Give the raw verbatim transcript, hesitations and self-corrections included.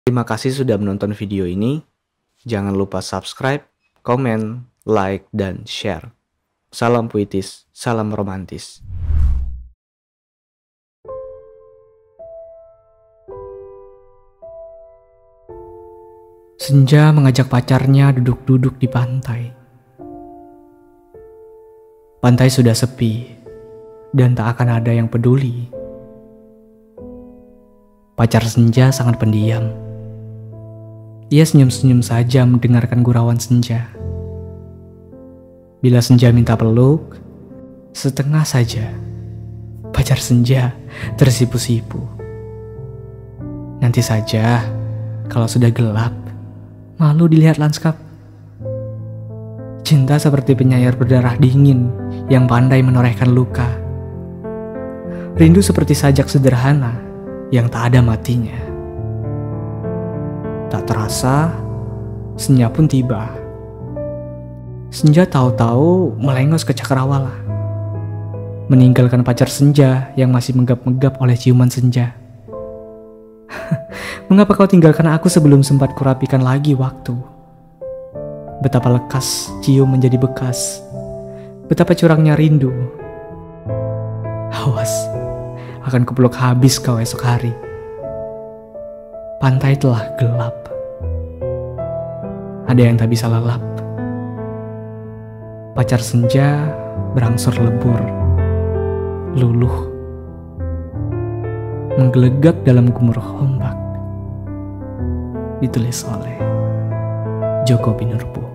Terima kasih sudah menonton video ini. Jangan lupa subscribe, komen, like, dan share. Salam puitis, salam romantis. Senja mengajak pacarnya duduk-duduk di pantai. Pantai sudah sepi, dan tak akan ada yang peduli. Pacar Senja sangat pendiam. Ia senyum-senyum saja mendengarkan gurauan Senja. Bila Senja minta peluk, setengah saja pacar Senja tersipu-sipu. Nanti saja, kalau sudah gelap, malu dilihat lanskap. Cinta seperti penyair berdarah dingin yang pandai menorehkan luka. Rindu seperti sajak sederhana yang tak ada matinya. Tak terasa, senja pun tiba. Senja tahu-tahu melengos ke cakrawala, meninggalkan pacar Senja yang masih menggap-menggap oleh ciuman senja. Mengapa kau tinggalkan aku sebelum sempat kurapikan lagi waktu? Betapa lekas cium menjadi bekas. Betapa curangnya rindu. Awas, akan kupeluk habis kau esok hari. Pantai telah gelap. Ada yang tak bisa lelap. Pacar Senja berangsur lebur, luluh, menggelegak dalam gemuruh ombak. Ditulis oleh Joko Pinurbo.